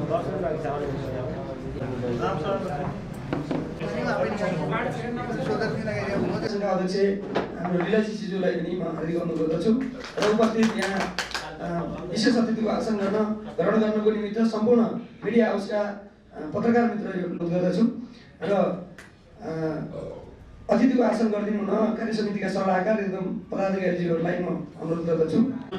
अध्यक्ष हाम्रो लीलाजी सिजुलाई पनि म हार्दिक अनुरोध गर्दछु र उपस्थित यहाँ विशेष अतिथिको आसन ग्रहण गर्नको निमित्त सम्पूर्ण मिडिया हाउसका पत्रकार मित्रहरू अनुरोध गर्दछु र अतिथिको आसन गरिदिनु हुन कार्य समितिका सल्लाहकार एकदम पदाधिकारीज्यूहरूलाई म अनुरोध गर्दछु।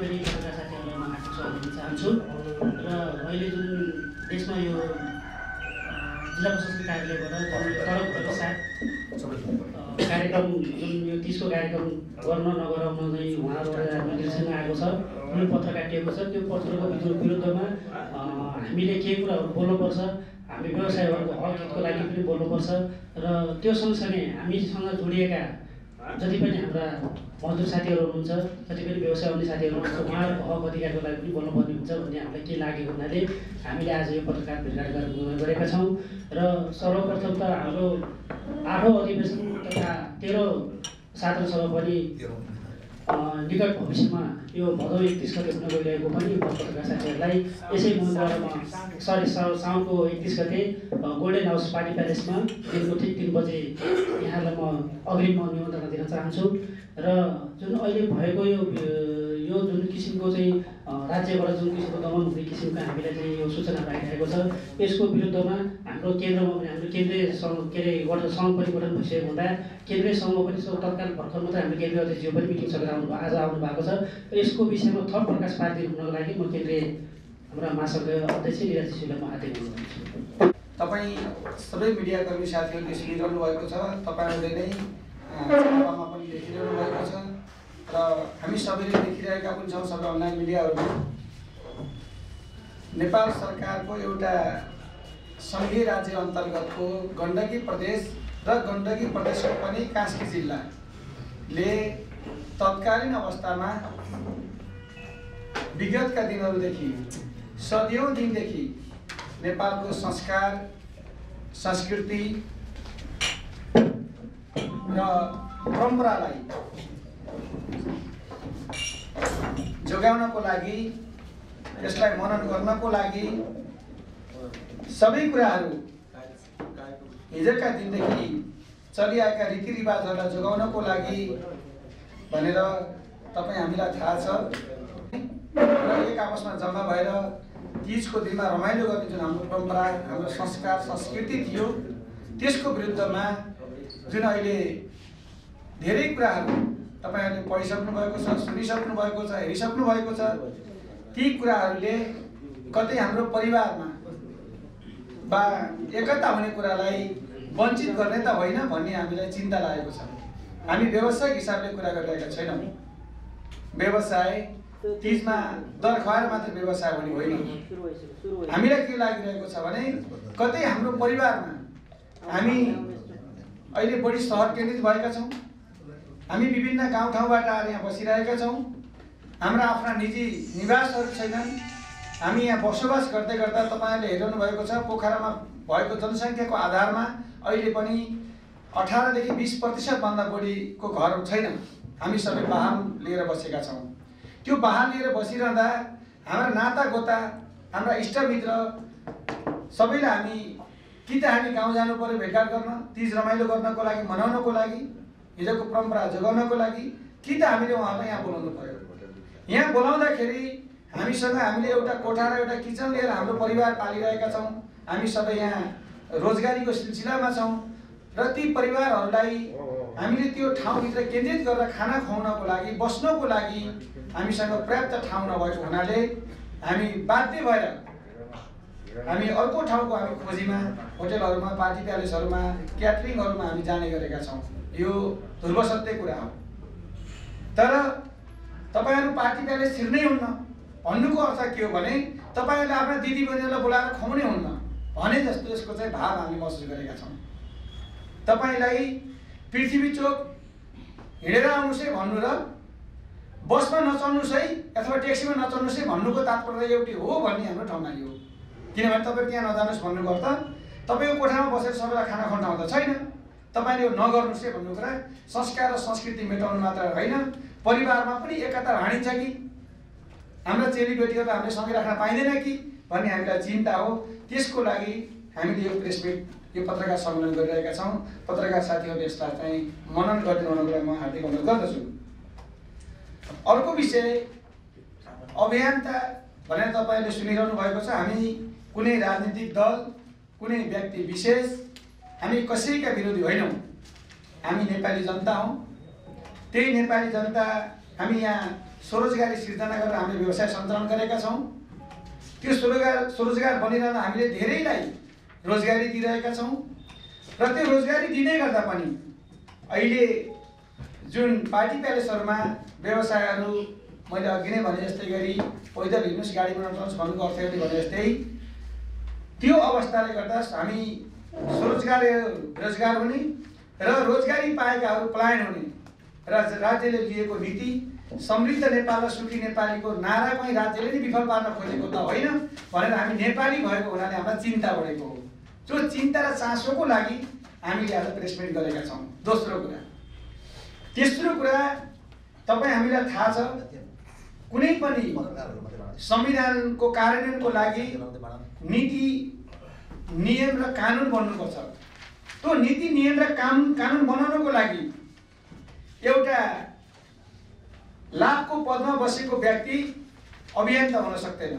चाहन्छु र अहिले जुन देशमा यो जिल्ला प्रशासन कार्यालयबाट तडकको साथ कार्यक्रम जुन यो 30 को कार्यक्रम गर्न नगराउन चाहिँ उहाँहरू निर्देशन आएको छ, जुन पत्र काटिएको छ त्यो पत्रको विरुद्धमा हामीले के कुराहरू बोल्नुपर्छ, हामी व्यवसायहरूको हक हितको लागि पनि बोल्नुपर्छ र त्यो सँगसँगै हामीसँग जोडिएका जति पनि हाम्रा मजदुर साथीहरू हुनुहुन्छ, जति पनि व्यवसाय गर्ने साथीहरू हुनुहुन्छ, उहाँहरूको हक अधिकारको लागि पनि बोल्नुपर्ने हुन्छ भन्ने हामीलाई के लागेको हुनाले हामीले आज यो पत्रकार भेटघाट गरेका छौँ र सर्वप्रथम त हाम्रो 8औं अधिवेशन तथा 13औं साधारण सभा पनि निकट भविष्यमा यो भदौ 31 गते हुन गइरहेको पनि पत्रकार साथीहरूलाई यसै मन्दिरमा साउनको 31 गते गोल्डन हाउस पार्टी प्यालेसमा दिनको ठीक 3 बजे यहाँलाई म अग्रिममा निमन्त्रणा दिन चाहन्छु र जुन अहिले भएको यो जुन किसिमको चाहिँ राज्यबाट जुन किसिमको दमन हुने किसिमको हामीलाई चाहिँ यो सूचना पाइरहेको छ, यसको विरुद्धमा हाम्रो केन्द्रमा पनि हाम्रो केन्द्रीय सङ्घ सङ्घ परिवर्तन भइसकेको हुँदा केन्द्रीय सङ्घमा पनि तत्काल भर्खर मात्रै हाम्रो केन्द्रीय अध्यक्षज्यू पनि मिटिङ सकेर आज आउनु भएको छ। यसको विषयमा थप प्रकाश पारिदिनु हुनको लागि म केन्द्रीय हाम्रा महासङ्घ अध्यक्ष लीलाजीज्यूलाई म हार्दिक अनुरोध गर्छु। तपाईँ सबै मिडियाकर्मी साथीहरूले सुनिरहनु भएको छ, तपाईँहरूले नै छापामा पनि देखिरहनु भएको छ र हामी सबैले देखिरहेका पनि छौँ। सबै अनलाइन मिडियाहरू नेपाल सरकारको एउटा सङ्घीय राज्य अन्तर्गतको गण्डकी प्रदेश र गण्डकी प्रदेशको पनि कास्की जिल्लाले तत्कालीन अवस्थामा विगतका दिनहरूदेखि सदियौं दिनदेखि नेपालको संस्कार, संस्कृति र परम्परालाई जोगाउनको लागि, यसलाई मनन गर्नको लागि सबै कुराहरू हिजोका दिनदेखि चलिआएका रीतिरिवाजहरूलाई जोगाउनको लागि भनेर तपाईँ हामीलाई थाहा छ र एक आपसमा जम्मा भएर तीजको दिनमा रमाइलो गर्ने जुन हाम्रो परम्परा, हाम्रो संस्कार, संस्कृति थियो, त्यसको विरुद्धमा जुन अहिले धेरै कुराहरू तपाईहरूले पढिसक्नु भएको छ, सुनिसक्नु भएको छ, हेरिसक्नु भएको छ, ती कुराहरूले कतै हाम्रो परिवारमा वा एकता हुने कुरालाई वञ्चित गर्ने त होइन भन्ने हामीलाई चिन्ता लागेको छ। हामी व्यावसायिक हिसाबले कुरा गरिरहेका छैनौँ। व्यवसाय तीजमा दर खुवाएर मात्र व्यवसाय हुने होइन। हामीलाई के लागिरहेको छ भने कतै हाम्रो परिवारमा हामी अहिले बढी सहर केन्द्रित भएका छौँ, हामी विभिन्न गाउँठाउँबाट आएर यहाँ बसिरहेका छौँ, हाम्रा आफ्ना निजी निवासहरू छैनन्। हामी यहाँ बसोबास गर्दै गर्दा तपाईँहरूले हेर्नु भएको छ, पोखरामा भएको जनसङ्ख्याको आधारमा अहिले पनि 18 देखि 20% भन्दा बढीको घरहरू छैन। हामी सबै वाहन लिएर बसेका छौँ। त्यो वाहन लिएर बसिरहँदा हाम्रा नातागोता, हाम्रा इष्टमित्र सबैलाई हामी कि त हामी गाउँ जानु पर्यो भेटघाट गर्न, तीज रमाइलो गर्नको लागि, मनाउनको लागि, हिजोको परम्परा जोगाउनको लागि, कि त हामीले उहाँलाई यहाँ बोलाउनु पर्यो। यहाँ बोलाउँदाखेरि हामीसँग हामीले एउटा कोठा र एउटा किचन लिएर हाम्रो परिवार पालिरहेका छौँ। हामी सबै यहाँ रोजगारीको सिलसिलामा छौँ र ती परिवारहरूलाई हामीले त्यो ठाउँभित्र केन्द्रित गरेर खाना खुवाउनको लागि, बस्नको लागि हामीसँग पर्याप्त ठाउँ नभएको हुनाले हामी बाध्य भएर हामी अर्को ठाउँको हामी खोजीमा, होटलहरूमा, पार्टी प्यालेसहरूमा, क्याटरिङहरूमा हामी जाने गरेका छौँ। यो ध्रुव सत्य कुरा हो। तर तपाईँहरू पार्टी प्यालेस छिर्नै हुन्न भन्नुको अर्थ के हो भने तपाईँहरूले आफ्ना दिदीबहिनीहरूलाई बोलाएर खुवाउनै हुन्न भने जस्तो यसको चाहिँ भाव हामी महसुस गरेका छौँ। तपाईँलाई पृथ्वी चोक हिँडेर आउनुहोस् है भन्नु र बसमा नचढ्नुहोस् है अथवा ट्याक्सीमा नचढ्नुहोस् है भन्नुको तात्पर्य एउटै हो भन्ने हाम्रो ठाउँनाली हो। किनभने तपाईँ त्यहाँ नजानुहोस् भन्नुको अर्थ तपाईँको कोठामा बसेर सबैलाई खाना खुवाउन त छैन, तपाईँले यो नगर्नुहोस् है भन्नु कुरा संस्कार र संस्कृति मेटाउनु मात्र होइन, परिवारमा पनि एकता हानिन्छ कि हाम्रा चेलीबेटीहरू हामीले सँगै राख्न पाइँदैन कि भन्ने हामीलाई चिन्ता हो। त्यसको लागि हामीले यो प्रेस मिट, यो पत्रकार सम्मेलन गरिरहेका छौँ। पत्रकार साथीहरूले यसलाई चाहिँ मनन गरिदिनु हुनको लागि म हार्दिक अनुरोध गर्दछु। अर्को विषय, अभियन्ता भनेर तपाईँले सुनिरहनु भएको छ। हामी कुनै राजनीतिक दल, कुनै व्यक्ति विशेष, हामी कसैका विरोधी होइनौँ। हामी नेपाली जनता हौँ। त्यही नेपाली जनता हामी यहाँ स्वरोजगारी सिर्जना गरेर हामीले व्यवसाय सञ्चालन गरेका छौँ। त्यो स्वरोजगार बनिरहन हामीले धेरैलाई रोजगारी दिइरहेका छौँ र त्यो रोजगारी दिँदै गर्दा पनि अहिले जुन पार्टी प्यालेसहरूमा व्यवसायहरू, मैले अघि नै भने जस्तै गरी पैदल हिँड्नुहोस्, गाडीमा नचढ्नुहोस् भन्नुको अर्थले भने जस्तै त्यो अवस्थाले गर्दा हामी रोजगार हुने र रोजगारी पाएकाहरू पलायन हुने र राज्यले लिएको नीति समृद्ध नेपाल र सुखी नेपालीको नारा पनि राज्यले नै विफल पार्न खोजेको त होइन भनेर हामी नेपाली भएको हुनाले हामीलाई चिन्ता बढेको हो। त्यो चिन्ता र चासोको लागि हामीले आज प्रेस मिट गरेका छौँ। दोस्रो कुरा, तेस्रो कुरा, तपाईँ हामीलाई थाहा छ कुनै पनि संविधानको कार्यान्वयनको लागि नीति नियम र कानुन बन्नुपर्छ। त्यो नीति नियम र कानुन बनाउनको लागि एउटा लाभको पदमा बसेको व्यक्ति अभियन्ता हुन सक्दैन।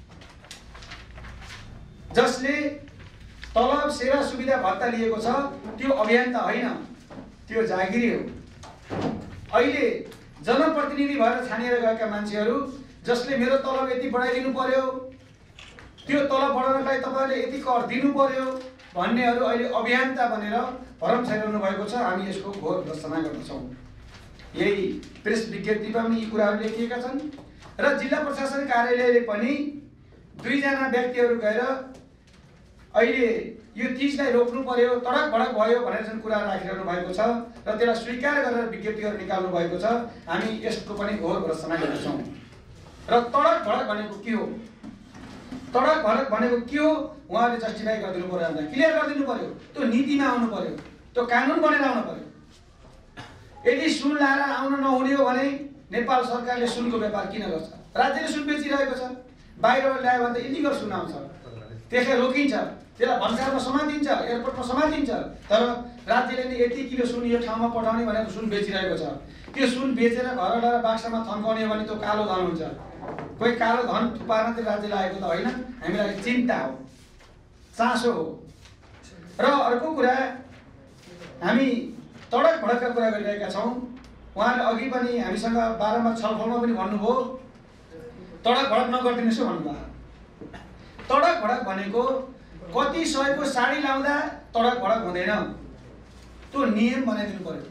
जसले तलब, सेवा, सुविधा, भत्ता लिएको छ त्यो अभियन्ता होइन, त्यो जागिरी हो। अहिले जनप्रतिनिधि भएर छानिएर गएका मान्छेहरू जसले मेरो तलब यति बढाइदिनु पर्यो, त्यो तलब बढाउनलाई तपाईँले यति कर दिनु पर्यो भन्नेहरू अहिले अभियन्ता बनेर भरम छाइरहनु भएको छ। हामी यसको घोर भर्त्सना गर्दछौँ। यही प्रेस विज्ञप्तिमा पनि यी कुराहरू लेखिएका छन् र जिल्ला प्रशासन कार्यालयले पनि 2 जना व्यक्तिहरू गएर अहिले यो चिजलाई रोक्नु पर्यो, तडक भडक भयो भनेर जुन कुरा राखिरहनु भएको छ र त्यसलाई स्वीकार गरेर विज्ञप्तिहरू निकाल्नु भएको छ। हामी यसको पनि घोर भर्त्सना गर्दछौँ। र तडक भडक भनेको के हो? तडक भडक भनेको के हो उहाँले जस्टिफाई गरिदिनु पर्यो, हामीलाई क्लियर गरिदिनु पर्यो। त्यो नीतिमा आउनु पर्यो, त्यो कानुन बनेर आउनु पर्यो। यदि सुन लाएर आउन नहुने हो भने नेपाल सरकारले सुनको व्यापार किन गर्छ? राज्यले सुन बेचिरहेको छ, बाहिरबाट ल्यायो भने त इलिगल सुन आउँछ, त्यसलाई रोकिन्छ, त्यसलाई भन्सारमा समातिन्छ, एयरपोर्टमा समातिन्छ। तर राज्यले नि यति किलो सुन यो ठाउँमा पठाउने भनेर सुन बेचिरहेको छ। त्यो सुन बेचेर घर ल्याएर बाक्सामा थन्काउने भने त्यो कालो धन हुन्छ। कोही कालो धन थुपार्न त्यो राज्य लागेको त होइन। हामीलाई चिन्ता हो, चासो हो। र अर्को कुरा, हामी तडक भडकका कुरा गरिरहेका छौँ। उहाँले अघि पनि हामीसँग बारम्बार छलफलमा पनि भन्नुभयो तडक भडक नगरिदिनुहोस् भन्नुभयो। तडक भडक भनेको कति सयको साडी लाउँदा तडक भडक हुँदैन, त्यो नियम बनाइदिनु पर्यो।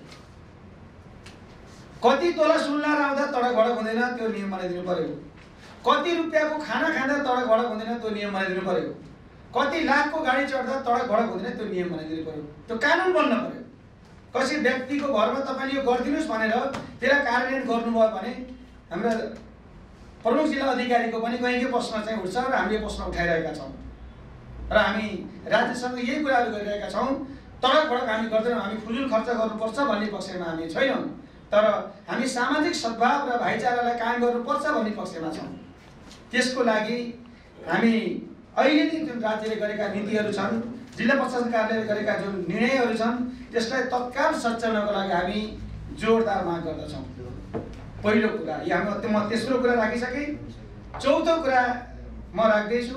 कति तोला सुन लाएर आउँदा तडक भडक हुँदैन, त्यो नियम बनाइदिनु पर्यो। कति रुपियाँको खाना खाँदा तडक भडक हुँदैन, त्यो नियम बनाइदिनु पर्यो। कति लाखको गाडी चढ्दा तडक भडक हुँदैन, त्यो नियम बनाइदिनु पर्यो। त्यो कानुन बन्न पर्यो। कसै व्यक्तिको घरमा तपाईँले यो गरिदिनुहोस् भनेर त्यसलाई कार्यान्वयन गर्नुभयो भने हाम्रा प्रमुख जिल्ला अधिकारीको पनि कहीँ प्रश्न चाहिँ उठ्छ र हामीले प्रश्न उठाइरहेका छौँ र हामी राज्यसँग यही कुराहरू गरिरहेका छौँ। तडक भडक हामी गर्दैनौँ, हामी फुजुल खर्च गर्नुपर्छ भन्ने पक्षमा हामी छैनौँ। तर हामी सामाजिक सद्भाव र भाइचारालाई कायम गर्नुपर्छ भन्ने पक्षमा छौँ। त्यसको लागि हामी अहिले नै जुन राज्यले गरेका नीतिहरू छन्, जिल्ला प्रशासन कार्यालयले गरेका जुन निर्णयहरू छन्, त्यसलाई तत्काल सच्याउनको लागि हामी जोरदार माग गर्दछौँ। पहिलो कुरा यो म तेस्रो कुरा राखिसकेँ। चौथो कुरा म राख्दैछु।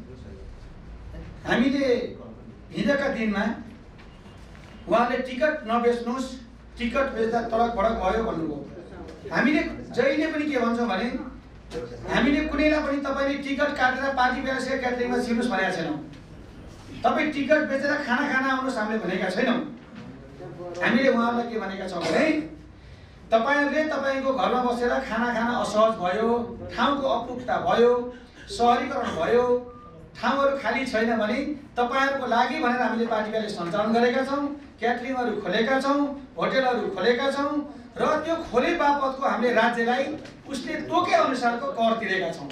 हामीले हिजोका दिनमा उहाँले टिकट नबेच्नुहोस्, टिकट बेच्दा तडक भडक भयो भन्नुभयो। हामीले जहिले पनि के भन्छौँ भने हामीले कुनैलाई पनि तपाईँले टिकट काटेर पार्टी प्यालेस क्याटरिङमा छिर्नुहोस् भनेका छैनौँ। तपाईँ टिकट बेचेर खाना खान आउनुहोस् हामीले भनेका छैनौँ। हामीले उहाँहरूलाई के भनेका छौँ भने तपाईँहरूले तपाईँको घरमा बसेर खाना खान असहज भयो, ठाउँको अपुगता भयो, सहरीकरण भयो, ठाउँहरू खाली छैन भने तपाईँहरूको लागि भनेर हामीले पार्टी प्यालेस सञ्चालन गरेका छौँ, क्याटरिङहरू खोलेका छौँ, होटेलहरू खोलेका छौँ र त्यो खोले बापतको हामीले राज्यलाई उसले तोके अनुसारको कर तिरेका छौँ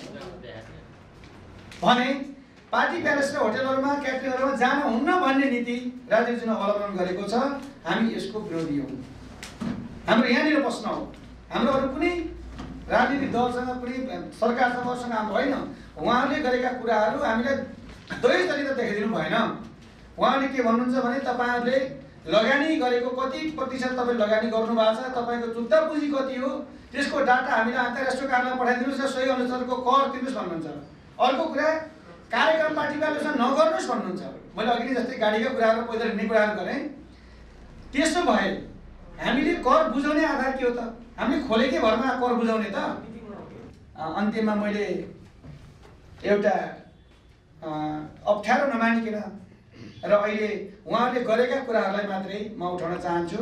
भने पार्टी प्यालेस र होटेलहरूमा क्याटरिङहरूमा जान हुन्न भन्ने नीति राज्यले जुन अवलम्बन गरेको छ, हामी यसको विरोधी हौँ। हाम्रो यहाँनिर प्रश्न हो, हाम्रो अरू कुनै राजनीतिक दलसँग कुनै सरकारसँग हाम्रो होइन। उहाँले गरेका कुराहरू हामीलाई दुवैचोटि त देखाइदिनु भएन। उहाँले के भन्नुहुन्छ भने तपाईँहरूले लगानी गरेको कति प्रतिशत तपाईँ लगानी गर्नुभएको छ, तपाईँको चुक्ता पुँजी कति हो, त्यसको डाटा हामीलाई अन्तर्राष्ट्रिय कार्यालयमा पठाइदिनुहोस् र सोही अनुसारको कर तिर्नुहोस् भन्नुहुन्छ। अर्को कुरा कार्यक्रम पार्टी बालेसँग नगर्नुहोस् भन्नुहुन्छ। मैले अघि नै जस्तै गाडीका कुराहरू पैदल हिँड्ने कुराहरू गरेँ। त्यसो भए हामीले कर बुझाउने आधार के हो त? हामीले खोलेकै भरमा कर बुझाउने त? अन्त्यमा मैले एउटा अप्ठ्यारो नमानिकन र अहिले उहाँहरूले गरेका कुराहरूलाई मात्रै म उठाउन चाहन्छु।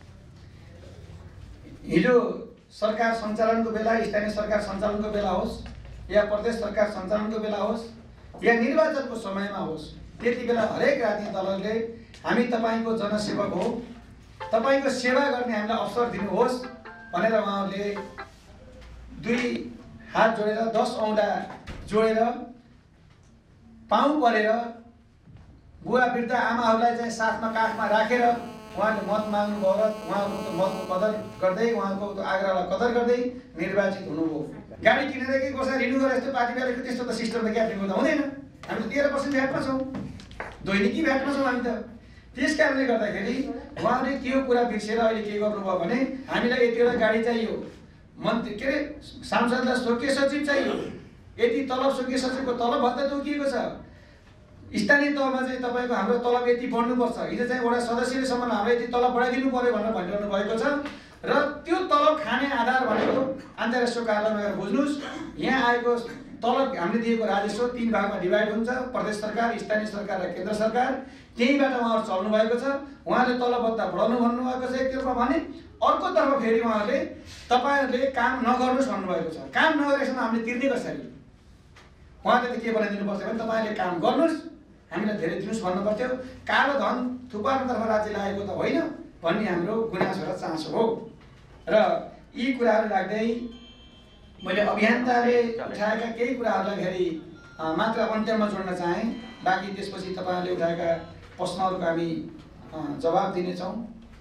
हिजो सरकार सञ्चालनको बेला, स्थानीय सरकार सञ्चालनको बेला होस् या प्रदेश सरकार सञ्चालनको बेला होस् या निर्वाचनको समयमा होस्, त्यति बेला हरेक राजनीतिक दलहरूले हामी तपाईँको जनसेवक हो, तपाईँको सेवा गर्ने हामीलाई अवसर दिनुहोस् भनेर उहाँहरूले 2 हात जोडेर 10 औँला जोडेर पाउ परेर बुवा वृद्ध आमाहरूलाई चाहिँ साथमा काखमा राखेर उहाँले मत माग्नुभयो र उहाँहरूको मतको कदर गर्दै, उहाँको आग्रहलाई कदर गर्दै निर्वाचित हुनुभयो। गाडी किनेर के वर्ष रिन्यू गरेर यस्तो पार्टी बालेको त्यस्तो त सिस्टम त क्याप्टिङ गर्दा हुँदैन। हामी त 13% भ्याटमा छौँ, दैनिकी भ्याटमा छौँ हामी त। त्यस कारणले गर्दाखेरि उहाँले त्यो कुरा बिर्सेर अहिले के गर्नुभयो भने हामीलाई यतिवटा गाडी चाहियो, मन्त्री के अरे सांसदलाई स्वकीय सचिव चाहियो, यति तलब स्वकीय सचिवको तलब भत्ता तोकिएको छ, स्थानीय तहमा चाहिँ तपाईँको हाम्रो तलब यति बढ्नुपर्छ, हिजो चाहिँ वडा सदस्यले सम्म हाम्रो यति तलब बढाइदिनु पर्यो भनेर भनिरहनु भएको छ। र त्यो तलब खाने आधार भनेको अन्तर्राष्ट्रिय कार्यालयमा गएर बुझ्नुहोस्। यहाँ आएको तलब हामीले दिएको राजस्व 3 भागमा डिभाइड हुन्छ, प्रदेश सरकार, स्थानीय सरकार र केन्द्र सरकार। त्यहीबाट उहाँहरू चल्नु भएको छ। उहाँले तलब भत्ता बढाउनु भन्नुभएको छ एकतर्फ भने, अर्कोतर्फ फेरि उहाँहरूले तपाईँहरूले काम नगर्नुहोस् भन्नुभएको छ। काम नगरेसम्म हामीले तिर्ने कसरी? उहाँले त के बनाइदिनु पर्छ भने तपाईँहरूले काम गर्नुहोस्, हामीलाई धेरै दिनुहोस् भन्नुपर्थ्यो। कालो धन थुपार्नुतर्फ राज्य लागेको त होइन भन्ने हाम्रो गुनासो र चासो हो। र यी कुराहरू राख्दै मैले अभियन्ताले उठाएका केही कुराहरूलाई फेरि मात्र अन्त्यमा जोड्न चाहेँ। बाँकी त्यसपछि तपाईँहरूले उठाएका प्रश्नहरूको हामी जवाब दिनेछौँ।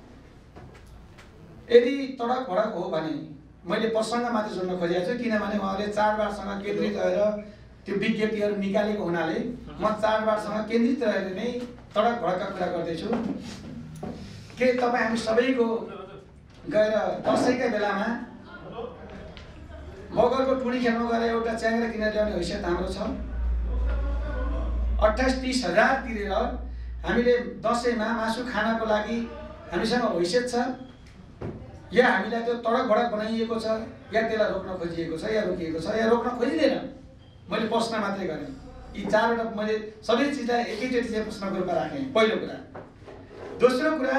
यदि तडक भडक हो भने मैले प्रसङ्ग मात्र जोड्न खोजेको छु, किनभने उहाँले चाडबाडसँग केन्द्रित रहेर त्यो विज्ञप्तिहरू निकालेको हुनाले म चाडबाडसँग केन्द्रित रहेर नै तडक भडकका कुरा गर्दैछु। के तपाईँ हामी सबैको गएर दसैँका बेलामा बगरको टुडी खेल्नु गएर एउटा च्याङ्ग्रा किनेर ल्याउने हैसियत हाम्रो छ? 28-30 हजार तिरेर हामीले दसैँमा मासु खानको लागि हामीसँग हैसियत छ या हामीलाई त्यो तडक भडक बनाइएको छ या त्यसलाई रोक्न खोजिएको छ या रोकिएको छ या रोक्न खोजिँदैन? मैले प्रश्न मात्रै गरेँ। यी 4वटा मैले सबै चिजलाई एकैचोटि चाहिँ प्रश्नको रूपमा राखेँ। पहिलो कुरा। दोस्रो कुरा,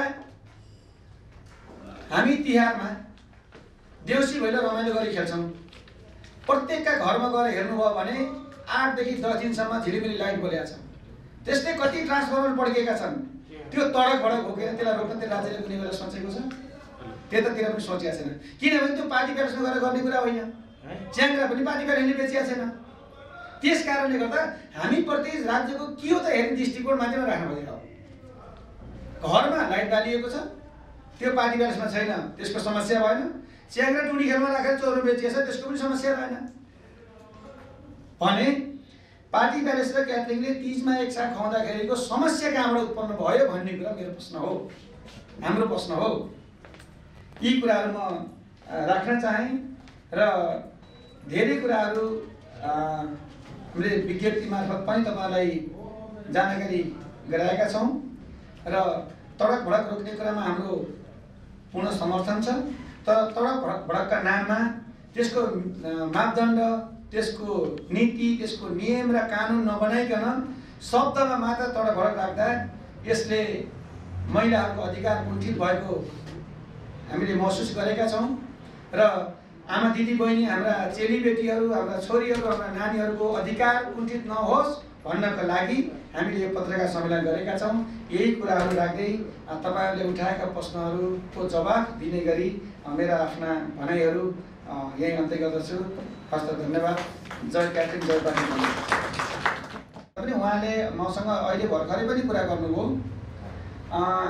हामी तिहारमा देउसी भैलो रमाइलो गरी खेल्छौँ। प्रत्येकका घरमा गएर हेर्नुभयो भने 8 देखि 10 दिनसम्म झिलिमिली लाइट बलेको छ। त्यस्तै कति ट्रान्सफर्मर पड्केका छन्। त्यो तडक भडक भोकेर त्यसलाई रोक्न त्यो राज्यले कुनै बेला सोचेको छ? त्यतातिर पनि सोचेको छैन। किनभने त्यो पार्टी प्यालेसमा गएर गर्ने कुरा होइन। च्याङ्ग्रा पनि पार्टी प्यालेसले बेचिएको छैन। त्यस कारणले गर्दा हामी प्रति राज्यको के हो त हेर्ने दृष्टिकोण मात्रै राख्नु पर्यो। घरमा लाइट बालिएको छ, त्यो पार्टी प्यालेसमा छैन, त्यसको समस्या भएन। च्याङ्ग्रा टुडी खेलमा राखेर चोरो बेचिएको छ, त्यसको पनि समस्या भएन भने पार्टी प्यालेस र क्याटरिङले तीजमा एकसाथ खुवाउँदाखेरिको समस्या कहाँबाट उत्पन्न भयो भन्ने कुरा मेरो प्रश्न हो, हाम्रो प्रश्न हो। यी कुराहरू म राख्न चाहेँ र धेरै कुराहरू हामीले विज्ञप्ति मार्फत पनि तपाईँलाई जानकारी गराएका छौँ र तडक भडक रोक्ने कुरामा हाम्रो पूर्ण समर्थन छ। तर तडक भडकका नाममा त्यसको मापदण्ड, त्यसको नीति, त्यसको नियम र कानुन नबनाइकन शब्दमा मात्र तडक भडक राख्दा यसले महिलाहरूको अधिकार कुण्ठित भएको हामीले महसुस गरेका छौँ र आमा दिदी बहिनी, हाम्रा चेलीबेटीहरू, हाम्रा छोरीहरू, हाम्रा नानीहरूको अधिकार कुण्ठित नहोस् भन्नको लागि हामीले यो पत्रकार सम्मेलन गरेका छौँ। यही कुराहरू राख्दै तपाईँहरूले उठाएका प्रश्नहरूको जवाफ दिने गरी मेरा आफ्ना भनाइहरू यही अन्त्य गर्दछु। हस्त धन्यवाद। जय क्याप्टेन, जय पार्टी। पनि उहाँले मसँग अहिले भर्खरै पनि कुरा गर्नुभयो।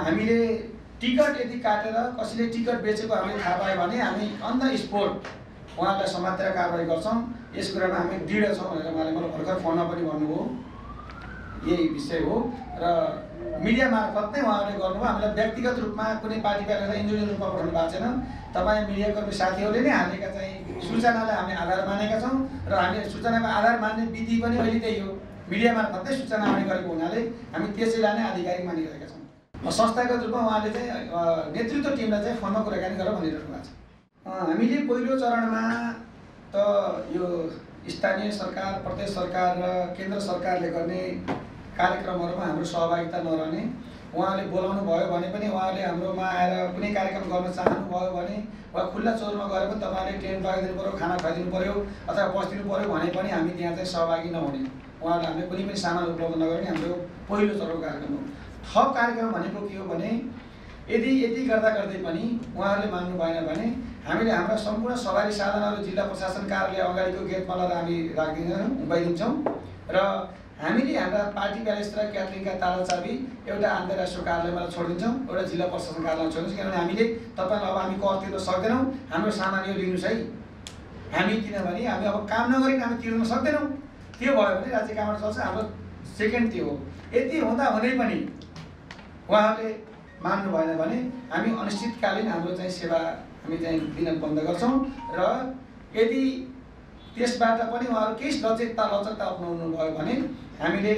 हामीले टिकट यदि काटेर कसैले टिकट बेचेको हामीले थाहा पायो भने हामी अन द स्पोट उहाँलाई समातेर कारबाही गर्छौँ। यस कुरामा हामी दृढ छौँ भनेर उहाँले मलाई भर्खर फोनमा पनि भन्नुभयो। यही विषय हो र मिडिया मार्फत नै उहाँहरूले गर्नुभयो। हामीलाई व्यक्तिगत रूपमा कुनै पार्टी प्यालेसलाई इन्डिभिजुअल रूपमा पठाउनु भएको छैन। तपाईँ मिडियाकर्मी साथीहरूले नै हालेका चाहिँ सूचनालाई हामी आधार मानेका छौँ र हामीले सूचनाको आधार मान्ने विधि पनि अहिले त्यही हो। मिडिया मार्फत नै सूचना आउने गरेको हुनाले हामी त्यसैलाई नै आधिकारिक मानिरहेका छौँ। संस्थागत रूपमा उहाँले चाहिँ नेतृत्व टिमलाई चाहिँ फोनमा कुराकानी गरेर भनिरहनु भएको छ। हामीले पहिलो चरणमा त यो स्थानीय सरकार, प्रदेश सरकार र केन्द्र सरकारले गर्ने कार्यक्रमहरूमा हाम्रो सहभागिता नरहने, उहाँले बोलाउनु भयो भने पनि उहाँले हाम्रोमा आएर कुनै कार्यक्रम गर्न चाहनुभयो भने वा खुल्ला चौरमा गएर पनि तपाईँले टेन्ट लगाइदिनु पऱ्यो, खाना खुवाइदिनु पऱ्यो अथवा बसिदिनु पऱ्यो भने पनि हामी त्यहाँ चाहिँ सहभागी नहुने। उहाँहरूले हामीले कुनै पनि सामान उपलब्ध नगर्ने हाम्रो पहिलो चरणको कार्यक्रम हो। थप कार्यक्रम भनेको के हो भने यदि यति गर्दा गर्दै पनि उहाँहरूले मान्नु भएन भने हामीले हाम्रा सम्पूर्ण सवारी साधनहरू जिल्ला प्रशासन कार्यालय अगाडिको गेटमा लगाएर हामी उभाइदिन्छौँ र हामीले हाम्रा पार्टी प्यालेस र क्याटरिङका ताला चाबी एउटा अन्तर्राष्ट्रिय कार्यालयमा छोडिदिन्छौँ, एउटा जिल्ला प्रशासन कार्यालयमा छोडिदिन्छौँ। किनभने हामीले तपाईँलाई अब हामी कर तिर्न सक्दैनौँ, हाम्रो सामान यो लिनुहोस् है। हामी किनभने हामी अब काम नगरी हामी तिर्न सक्दैनौँ। त्यो भयो भने राज्य कहाँबाट चल्छ? हाम्रो सेकेन्ड त्यो हो। यति हुँदा हुँदै पनि उहाँहरूले मान्नु भएन भने हामी अनिश्चितकालीन हाम्रो चाहिँ सेवा हामी चाहिँ दिन बन्द गर्छौँ र यदि त्यसबाट पनि उहाँहरू केही लचकता अपनाउनु भयो भने हामीले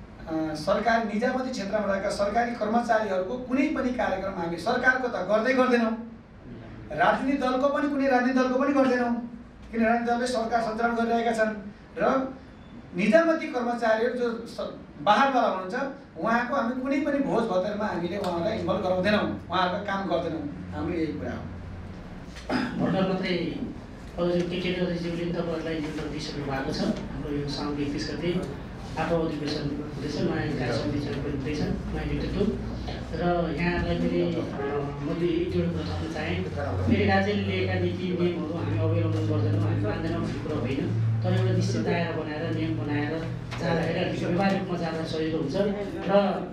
सरकारी निजामती क्षेत्रमा रहेका सरकारी कर्मचारीहरूको कुनै पनि कार्यक्रम हामी सरकारको त गर्दैनौँ, राजनीतिक दलको पनि कुनै राजनीतिक दलको पनि गर्दैनौँ, किन राजनीतिक दलले सरकार सञ्चालन गरिरहेका छन् र निजामती कर्मचारीहरू जो बाहिरबाट हुनुहुन्छ उहाँको हामी कुनै पनि भोज भतेरमा हामीले उहाँहरूलाई इन्भल्भ गराउँदैनौँ, उहाँहरूको काम गर्दैनौँ। हाम्रो यही कुरा हो। भर्खर मात्रै केटीज्यूले तपाईँहरूलाई निमन्त्रण दिइसक्नु भएको छ। हाम्रो यो साउन 21 गते 8औं अधिवेशन हुँदैछ, नयाँ कार्य समिति हुँदैछ, नयाँ नेतृत्व र यहाँलाई मैले एक दुईवटा कुरा थप्न चाहेँ। फेरि राज्यले लिएका नीति नियमहरू हामी अवलम्बन गर्दैनौँ, हामी मान्दैनौँ भन्ने कुरा होइन। तर एउटा निश्चित दायरा बनाएर नियम बनाएर जाँदाखेरि अलिक व्यवहारिक रूपमा जाँदा सजिलो हुन्छ र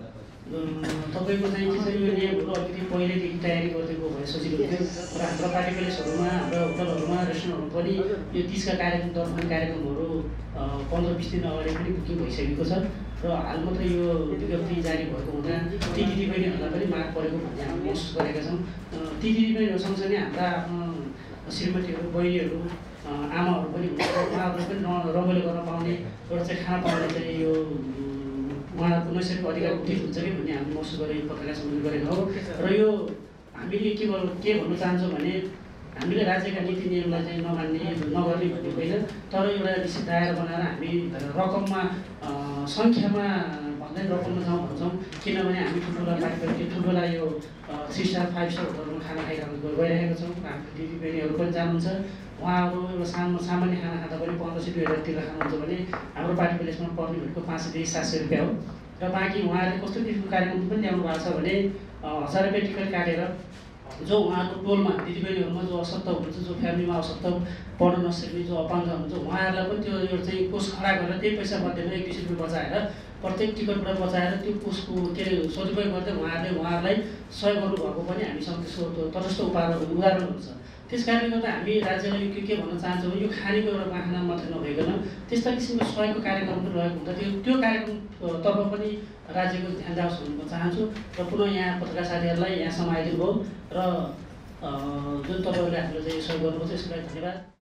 तपाईँको चाहिँ के छ यो नियमहरू अलिकति पहिल्यैदेखि तयारी गरिदिएको भए सजिलो हुन्थ्यो र हाम्रो पार्टी प्यालेसहरूमा, हाम्रो होटलहरूमा, रेस्टुरेन्टहरूमा पनि यो 30 का कार्यक्रम, 10 कार्यक्रमहरू 15-20 दिन अगाडि पनि बुकिङ भइसकेको छ र हाल मात्र यो विज्ञप्ति जारी भएको हुँदा ती दिदीबहिनीहरूलाई पनि माग परेको भन्ने हामी महसुस गरेका छौँ। ती दिदीबहिनीहरू सँगसँगै हाम्रा आफ्नो श्रीमतीहरू, बहिनीहरू, आमाहरू पनि हुन्छ, उहाँहरूले पनि रमाइलो गर्न पाउने, एउटा चाहिँ खाना पाउने चाहिँ यो उहाँहरूको नैसर्गिक अधिकार उचित हुन्छ कि भन्ने हामीले महसुस गरेर यो पत्रकार सम्मेलन गरेको हो। र यो हामीले के भन्न चाहन्छौँ भने हामीले राज्यका नीति नियमलाई चाहिँ नमान्ने, नगर्ने भन्ने होइन, तर एउटा निश्चित दायरा बनाएर हामी रकममा सङ्ख्यामा भन्दै रकममा जाउँ भन्छौँ। किनभने हामी ठुल्ठुला पार्टी, ठुल्ठुला यो 3 स्टार 5 स्टार होटलमा खाना गइरहेको छौँ। हाम्रो दिदीबहिनीहरू पनि जानुहुन्छ, उहाँहरू एउटा सामान्य खाना खाँदा पनि 1500-2000 तिरेर खानुहुन्छ भने हाम्रो पार्टी प्यालेसमा पर्ने भनेको 500-700 रुपियाँ हो। र बाँकी उहाँहरूले कस्तो किसिमको कार्यक्रम पनि ल्याउनु भएको छ भने 1000 रुपियाँ टिकट काटेर जो उहाँको टोलमा दिदीबहिनीहरूमा जो अशक्त हुनुहुन्छ, जो फ्यामिलीमा अशक्त पढ्न नसक्ने, जो अपाङ्ग हुनुहुन्छ, उहाँहरूलाई पनि त्यो यो चाहिँ कोष खडा गरेर त्यही पैसा मध्येमा 1-200 रुपियाँ बचाएर प्रत्येक टिकटबाट बचाएर त्यो कोषको के सदुपयोग गर्दै उहाँहरूलाई सहयोग गर्नुभएको पनि हामीसँग त्यसको तटस्थ उदाहरण हुन्छ। त्यस कारणले गर्दा हामी राज्यलाई के भन्न चाहन्छौँ भने यो खानेको एउटा बाहना मात्रै नभइकन त्यस्ता किसिमको सहयोगको कार्यक्रम पनि रहेको हुन्छ। त्यो कार्यक्रमतर्फ पनि राज्यको ध्यान जाओस् भन्न चाहन्छु र पुनः यहाँ पत्रकार साथीहरूलाई यहाँसम्म आइदिनु भयो र जुन तपाईँहरूले हामीलाई चाहिँ सहयोग गर्नुभयो त्यसको लागि धन्यवाद।